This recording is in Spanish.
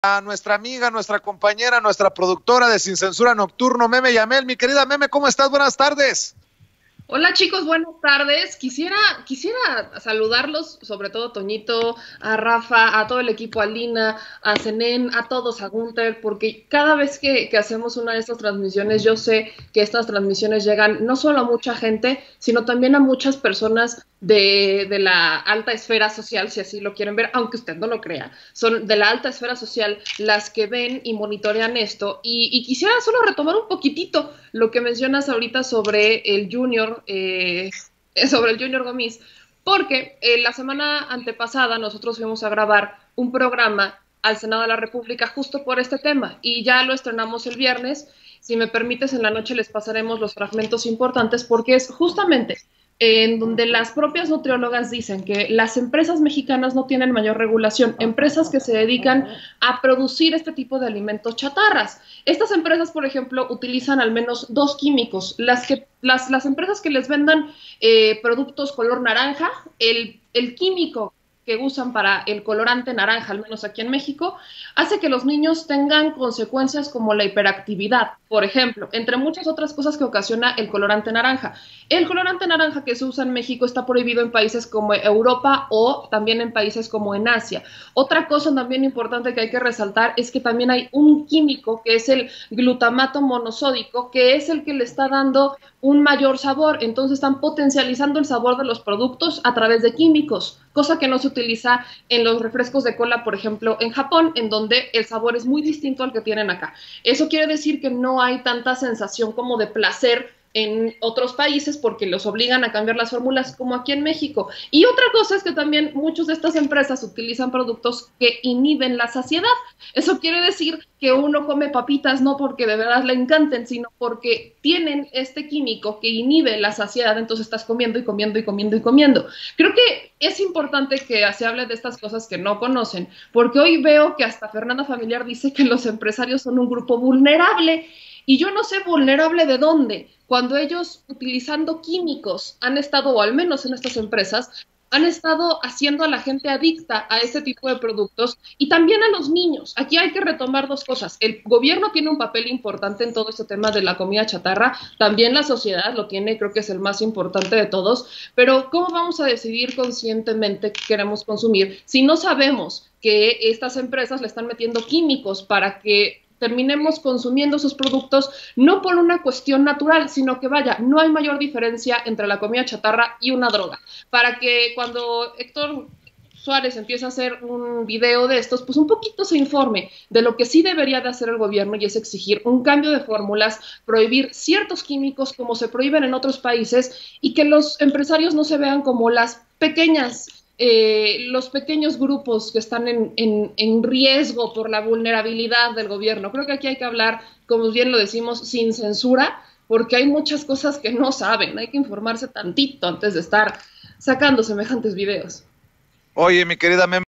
a nuestra amiga, nuestra compañera, nuestra productora de Sin Censura Nocturno, Meme Yamel. Mi querida Meme, ¿cómo estás? Buenas tardes. Hola chicos, buenas tardes. Quisiera saludarlos, sobre todo Toñito, a Rafa, a todo el equipo, a Lina, a Zenén, a todos, a Gunter, porque cada vez que hacemos una de estas transmisiones, yo sé que estas transmisiones llegan no solo a mucha gente, sino también a muchas personas de la alta esfera social, si así lo quieren ver, aunque usted no lo crea. Son de la alta esfera social las que ven y monitorean esto. Y quisiera solo retomar un poquitito lo que mencionas ahorita sobre el Junior Gomis, porque la semana antepasada nosotros fuimos a grabar un programa al Senado de la República justo por este tema y ya lo estrenamos el viernes. Si me permites, en la noche les pasaremos los fragmentos importantes porque es justamente en donde las propias nutriólogas dicen que las empresas mexicanas no tienen mayor regulación, empresas que se dedican a producir este tipo de alimentos chatarras. Estas empresas, por ejemplo, utilizan al menos dos químicos. Las empresas que les vendan productos color naranja, el químico que usan para el colorante naranja, al menos aquí en México, hace que los niños tengan consecuencias como la hiperactividad, por ejemplo, entre muchas otras cosas que ocasiona el colorante naranja. El colorante naranja que se usa en México está prohibido en países como Europa o también en países como en Asia. Otra cosa también importante que hay que resaltar es que también hay un químico que es el glutamato monosódico, que es el que le está dando un mayor sabor. Entonces están potencializando el sabor de los productos a través de químicos, cosa que no se utiliza en los refrescos de cola, por ejemplo, en Japón, en donde el sabor es muy distinto al que tienen acá. Eso quiere decir que no hay tanta sensación como de placer en otros países porque los obligan a cambiar las fórmulas como aquí en México. Y otra cosa es que también muchas de estas empresas utilizan productos que inhiben la saciedad. Eso quiere decir que uno come papitas no porque de verdad le encanten, sino porque tienen este químico que inhibe la saciedad, entonces estás comiendo y comiendo y comiendo y comiendo. Creo que es importante que se hable de estas cosas que no conocen, porque hoy veo que hasta Fernanda Familiar dice que los empresarios son un grupo vulnerable. Y yo no sé vulnerable de dónde, cuando ellos utilizando químicos han estado, o al menos en estas empresas, han estado haciendo a la gente adicta a este tipo de productos y también a los niños. Aquí hay que retomar dos cosas. El gobierno tiene un papel importante en todo este tema de la comida chatarra, también la sociedad lo tiene, creo que es el más importante de todos, pero ¿cómo vamos a decidir conscientemente qué queremos consumir si no sabemos que estas empresas le están metiendo químicos para que terminemos consumiendo esos productos no por una cuestión natural, sino que vaya, no hay mayor diferencia entre la comida chatarra y una droga? Para que cuando Héctor Suárez empieza a hacer un video de estos, pues un poquito se informe de lo que sí debería de hacer el gobierno, y es exigir un cambio de fórmulas, prohibir ciertos químicos como se prohíben en otros países, y que los empresarios no se vean como los pequeños grupos que están en riesgo por la vulnerabilidad del gobierno. Creo que aquí hay que hablar, como bien lo decimos, sin censura, porque hay muchas cosas que no saben. Hay que informarse tantito antes de estar sacando semejantes videos. Oye, mi querida Meme.